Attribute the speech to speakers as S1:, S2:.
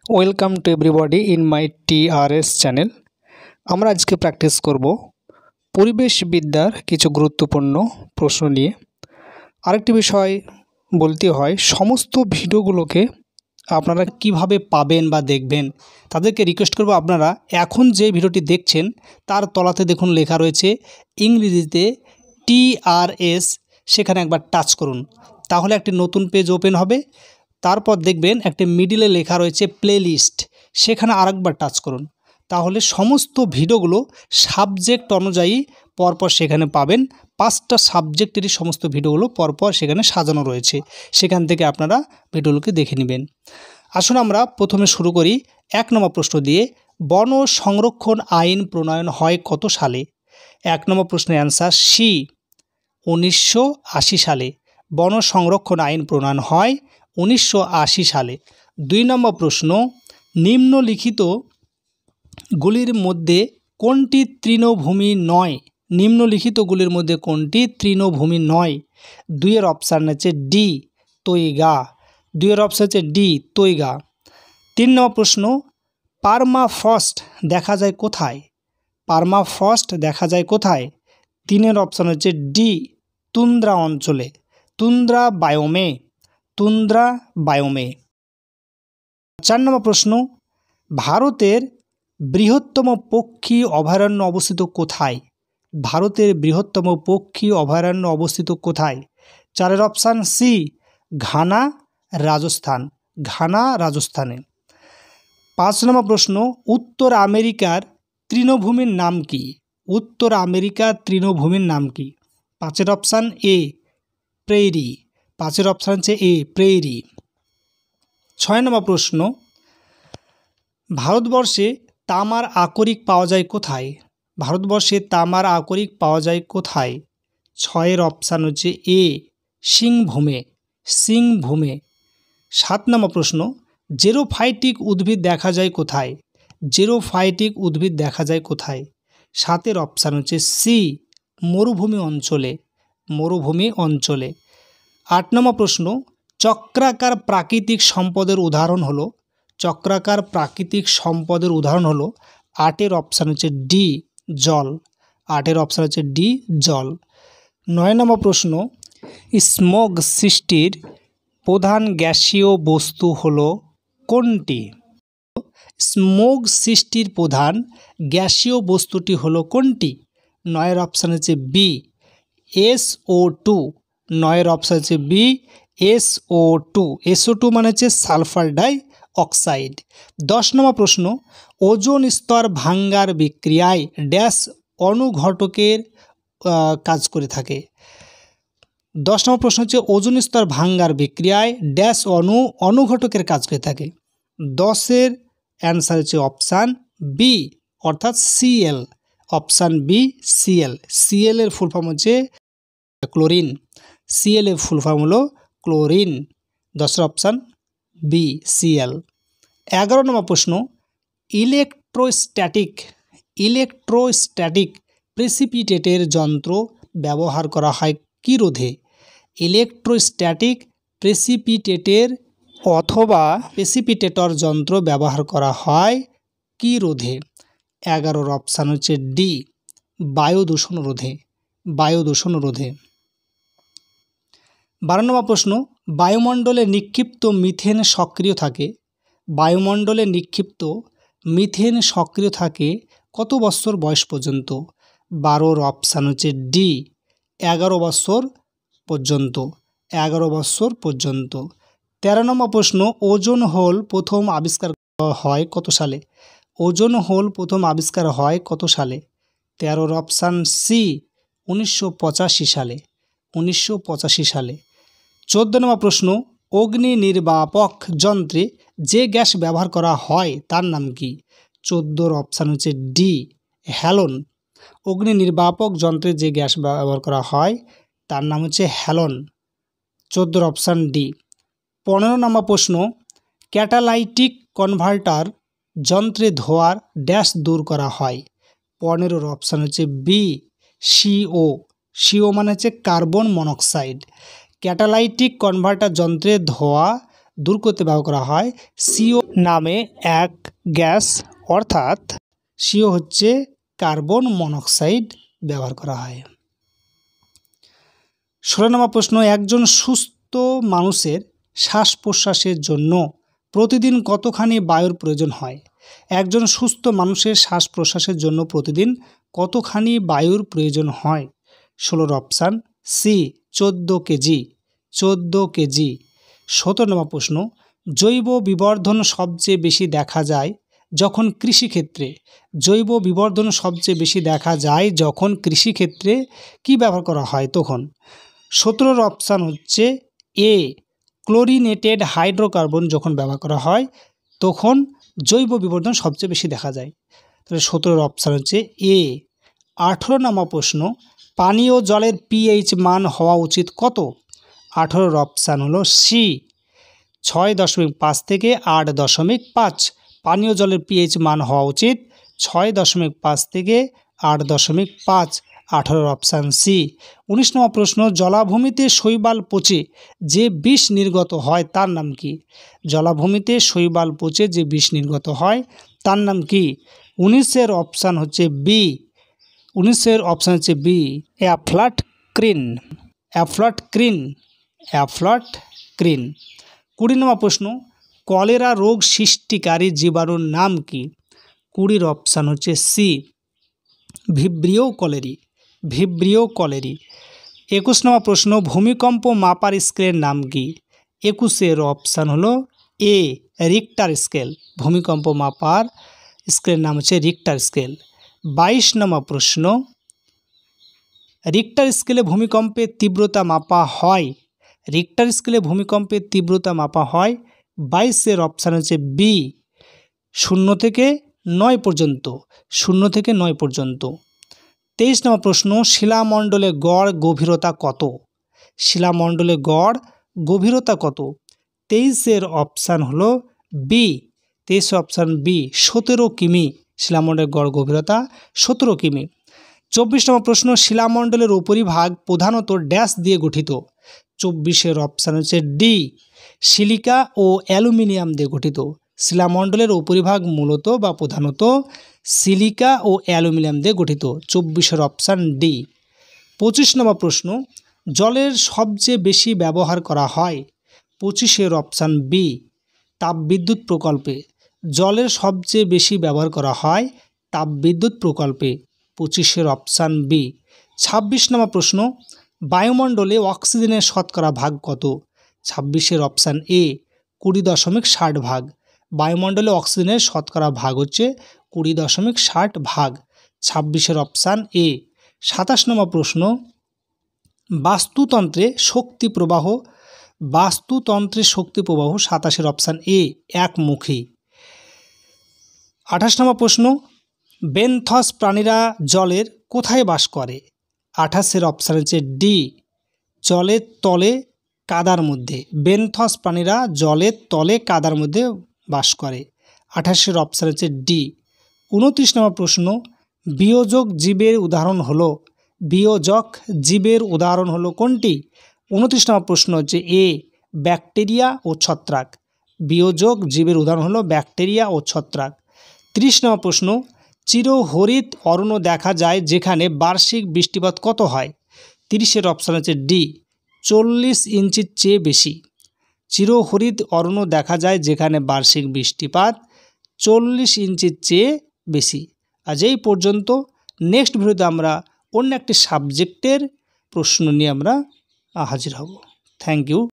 S1: Welcome to everybody in my TRS channel. আমরা আজকে practice করব পরিবেশবিদ্যার কিছু গুরুত্বপূর্ণ প্রশ্ন নিয়ে। আরেকটি বিষয় বলতে হয়, সমস্ত ভিডিওগুলোকে আপনারা কিভাবে পাবেন বা দেখবেন, তাদেরকে রিকোয়েস্ট করব আপনারা এখন যে ভিডিওটি দেখছেন তার তলাতে দেখুন লেখা রয়েছে ইংরেজিতে টিআরএস, সেখানে একবার টাচ করুন, তাহলে একটি নতুন পেজ ওপেন হবে। তারপর দেখবেন একটি মিডিলে লেখা রয়েছে প্লেলিস্ট, সেখানে আরেকবার টাচ করুন, তাহলে সমস্ত ভিডিওগুলো সাবজেক্ট অনুযায়ী পরপর সেখানে পাবেন। 5টা সাবজেক্টেরই সমস্ত ভিডিওগুলো পরপর সেখানে সাজানো রয়েছে, সেখান থেকে আপনারা ভিডিওগুলোকে দেখে নেবেন। আসুন আমরা প্রথমে শুরু করি 1 নম্বর প্রশ্ন দিয়ে। বন সংরক্ষণ আইন প্রণয়ন হয় কত সালে? 1 নম্বর প্রশ্নের অ্যান্সার সি, 1980 সালে। বন সংরক্ষণ আইন প্রণয়ন হয় 1980 সালে। 2 নম্বর প্রশ্ন, নিম্নলিখিতগুলির মধ্যে কোনটি তৃণভূমি নয়? নিম্নলিখিতগুলির মধ্যে কোনটি তৃণভূমি নয়? 2 এর অপশান হচ্ছে ডি, তৈগা। 2 এর অপশান হচ্ছে ডি, তৈগা। 3 নম্বর প্রশ্ন, পার্মাফ্রস্ট দেখা যায় কোথায়? পার্মাফ্রস্ট দেখা যায় কোথায়? 3 এর অপশান হচ্ছে ডি, তুন্দ্রা অঞ্চলে, তুন্দ্রা বায়োমে, তুন্দ্রা বায়োমে। 4 নম্বর প্রশ্ন, ভারতের বৃহত্তম পক্ষী অভয়ারণ্য অবস্থিত কোথায়? ভারতের বৃহত্তম পক্ষী অভয়ারণ্য অবস্থিত কোথায়? 4 এর অপশান সি, ঘানা, রাজস্থান, ঘানা রাজস্থানে। 5 নম্বর প্রশ্ন, উত্তর আমেরিকার তৃণভূমির নাম কি? উত্তর আমেরিকার তৃণভূমির নাম কি? 5 এর অপশান এ, প্রেইরি। 5 এর অপশান হচ্ছে এ, প্রেইরি। 6 নম্বর প্রশ্ন, ভারতবর্ষে তামার আকরিক পাওয়া যায় কোথায়? ভারতবর্ষে তামার আকরিক পাওয়া যায় কোথায়? 6 এর অপশান হচ্ছে এ, সিংভূমে, সিংভূমে। 7 নম্বর প্রশ্ন, জেরোফাইটিক উদ্ভিদ দেখা যায় কোথায়? জেরোফাইটিক উদ্ভিদ দেখা যায় কোথায়? 7 এর অপশান হচ্ছে সি, মরুভূমি অঞ্চলে, মরুভূমি অঞ্চলে। 8 নম্বর প্রশ্ন, চক্রাকার প্রাকৃতিক সম্পদের উদাহরণ হলো? চক্রাকার প্রাকৃতিক সম্পদের উদাহরণ হলো? 8 এর অপশান হচ্ছে ডি, জল। 8 এর অপশান হচ্ছে ডি, জল। 9 নম্বর প্রশ্ন, স্মোগ সৃষ্টির প্রধান গ্যাসীয় বস্তু হলো কোনটি? স্মোগ সৃষ্টির প্রধান গ্যাসীয় বস্তুটি হলো কোনটি? 9 এর অপশান হচ্ছে বি, SO2। 9 এর অপশান হচ্ছে বি, SO2। SO2 মানে হচ্ছে সালফার ডাই অক্সাইড। 10 নম্বর প্রশ্ন, ওজোন স্তর ভাঙ্গার বিক্রিয়ায় ড্যাশ অনুঘটকের কাজ করে থাকে? 10 নম্বর প্রশ্ন হচ্ছে ওজোন স্তর ভাঙ্গার বিক্রিয়ায় ড্যাশ অনুঘটকের কাজ করে থাকে? 10 এর অ্যান্সার হচ্ছে অপশান বি, অর্থাৎ CL. Option B, CL. CL এর ফুল ফর্ম হচ্ছে ক্লোরিন। সিএল এর ফুল ফর্ম হলো ক্লোরিন। 10 এর অপশান বি, সিএল। 11 নম্বর প্রশ্ন, ইলেকট্রোস্ট্যাটিক প্রেসিপিটেটের যন্ত্র ব্যবহার করা হয় কি রোধে? ইলেকট্রোস্ট্যাটিক প্রেসিপিটেটের অথবা প্রেসিপিটেটর যন্ত্র ব্যবহার করা হয় কি রোধে? 11 এর অপশান হচ্ছে ডি, বায়ু দূষণ রোধে, বায়ু দূষণ রোধে। 12 নম্বর প্রশ্ন, বায়ুমণ্ডলে নিক্ষিপ্ত মিথেন সক্রিয় থাকে? বায়ুমণ্ডলে নিক্ষিপ্ত মিথেন সক্রিয় থাকে কত বছর বয়স পর্যন্ত? 12 এর অপশান হচ্ছে ডি, 11 বছর পর্যন্ত, 11 বছর পর্যন্ত। 13 নম্বর প্রশ্ন, ওজোন হোল প্রথম আবিষ্কার হয় কত সালে? ওজোন হোল প্রথম আবিষ্কার হয় কত সালে? 13 এর অপশান সি, 1985 সালে, 1985 সালে। 14 নম্বর প্রশ্ন, অগ্নি নির্বাপক যন্ত্রে যে গ্যাস ব্যবহার করা হয় তার নাম কি? 14 এর অপশান হচ্ছে ডি, হ্যালোন। অগ্নি নির্বাপক যন্ত্রে যে গ্যাস ব্যবহার করা হয় তার নাম হচ্ছে হ্যালোন। 14 এর অপশান ডি। 15 নম্বর প্রশ্ন, ক্যাটালাইটিক কনভার্টার যন্ত্রে ধোঁয়ার ড্যাশ দূর করা হয়? 15 এর অপশান হচ্ছে বি, সিও। সিও মানে হচ্ছে কার্বন মনোক্সাইড। ক্যাটালাইটিক কনভার্টার যন্ত্রে ধোঁয়া দূর করতে ব্যবহার করা হয় সিও নামে এক গ্যাস অর্থাৎ CO হচ্ছে কার্বন মনোক্সাইড ব্যবহার করা হয়। 16 নম্বর প্রশ্ন, একজন সুস্থ মানুষের শ্বাস প্রশ্বাসের জন্য প্রতিদিন কতখানি বায়ুর প্রয়োজন হয়? একজন সুস্থ মানুষের শ্বাস প্রশ্বাসের জন্য প্রতিদিন কতখানি বায়ুর প্রয়োজন হয়? 16 অপশান সি 14 কেজি। 14 কেজি। 17 নম্বর প্রশ্ন, জৈব বিবর্ধন সবচেয়ে বেশি দেখা যায় যখন কৃষিক্ষেত্রে। জৈব বিবর্ধন সবচেয়ে বেশি দেখা যায় যখন কৃষিক্ষেত্রে কি ব্যবহার করা হয় তখন? 17 অপশান হচ্ছে এ ক্লোরিনেটেড হাইড্রোকার্বন যখন ব্যবহার করা হয় তখন জৈব বিবর্ধন সবচেয়ে বেশি দেখা যায়। তাহলে 17 অপশান হচ্ছে এ। 18 নম্বর প্রশ্ন, পানীয় জলের pH মান হওয়া উচিত কত? 18 অপশান হলো সি 6.5 থেকে 8.5। পানীয় জলের pH মান হওয়া উচিত 6.5 থেকে 8.5। 18 অপশান সি। 19 নম্বর প্রশ্ন, জলাভূমিতে শৈবাল পচে যে বিষ নির্গত হয় তার নাম কি? জলাভূমিতে শৈবাল পচে যে বিষ নির্গত হয় তার নাম কি? 19 অপশান হচ্ছে বি। 19 অপশান হচ্ছে বি অ্যাফ্লাটক্রিন। অ্যাফ্লাটক্রিন। অ্যাফ্লাটক্রিন। 20 নম্বর প্রশ্ন, কলেরা রোগ সৃষ্টিকারী জীবাণুর নাম কি? 20 অপশান হচ্ছে C Vibrio cholerae. Vibrio cholerae. 21 নম্বর প্রশ্ন, ভূমিকম্প মাপার স্কেলের নাম কি? 21 অপশান হলো এ রিক্টার স্কেল। ভূমিকম্প মাপার স্কেলের নাম হচ্ছে রিক্টার স্কেল। 22 নম্বর প্রশ্ন, রিক্টার স্কেলে ভূমিকম্পের তীব্রতা মাপা হয়। রিক্টার স্কেলে ভূমিকম্পের তীব্রতা মাপা হয় 22 অপশান হচ্ছে বি 0 থেকে 9 পর্যন্ত। 0 থেকে 9 পর্যন্ত। 23 নম্বর প্রশ্ন, শিলামণ্ডলে গড় গভীরতা কত? শিলামণ্ডলে গড় গভীরতা কত? 23 অপশান হলো বি। 23 অপশান বি 17 কিমি। শিলামণ্ডলের গড় গভীরতা 17 কিমি। 24 নম্বর প্রশ্ন, শিলামণ্ডলের উপরিভাগ প্রধানত ড্যাশ দিয়ে গঠিত? 24 অপশান হচ্ছে ডি সিলিকা ও অ্যালুমিনিয়াম দিয়ে গঠিত। শিলামণ্ডলের উপরিভাগ মূলত বা প্রধানত সিলিকা ও অ্যালুমিনিয়াম দিয়ে গঠিত। 24 অপশান ডি। 25 নম্বর প্রশ্ন, জলের সবচেয়ে বেশি ব্যবহার করা হয়? 25 অপশান বি তাপবিদ্যুৎ প্রকল্পে। জলের সবচেয়ে বেশি ব্যবহার করা হয় তাপবিদ্যুৎ প্রকল্পে। 25 অপশান বি। 26 নম্বর প্রশ্ন, বায়ুমণ্ডলে অক্সিজেনের শতকরা ভাগ কত? 26 অপশান এ 20.60 ভাগ। বায়ুমণ্ডলে অক্সিজেনের শতকরা ভাগ হচ্ছে 20.60 ভাগ। 26 অপশান এ। 27 নম্বর প্রশ্ন, বাস্তুতন্ত্রে শক্তি প্রবাহ। বাস্তুতন্ত্রে শক্তি প্রবাহ 27 অপশান এ একমুখী। 28 নম্বর প্রশ্ন, বেনথস প্রাণীরা জলের কোথায় বাস করে? 28 অপশান হচ্ছে ডি জলের তলে কাদার মধ্যে। বেনথস প্রাণীরা জলের তলে কাদার মধ্যে বাস করে। 28 অপশান হচ্ছে ডি। 29 নম্বর প্রশ্ন, বিয়োজক জীবের উদাহরণ হলো? বিয়োজক জীবের উদাহরণ হলো কোনটি? 29 নম্বর প্রশ্ন হচ্ছে এ ব্যাকটেরিয়া ও ছত্রাক। বিয়োজক জীবের উদাহরণ হলো ব্যাকটেরিয়া ও ছত্রাক। 30 নম্বর প্রশ্ন, চিরহরিৎ অরণ্য দেখা যায় যেখানে বার্ষিক বৃষ্টিপাত কত হয়? 30 অপশান হচ্ছে ডি 40 ইঞ্চির চেয়ে বেশি। চিরহরিৎ অরণ্য দেখা যায় যেখানে বার্ষিক বৃষ্টিপাত 40 ইঞ্চির চেয়ে বেশি। আজ এই পর্যন্ত। নেক্সট ভিডিওতে আমরা অন্য একটি সাবজেক্টের প্রশ্ন নিয়ে আমরা হাজির হব। Thank you.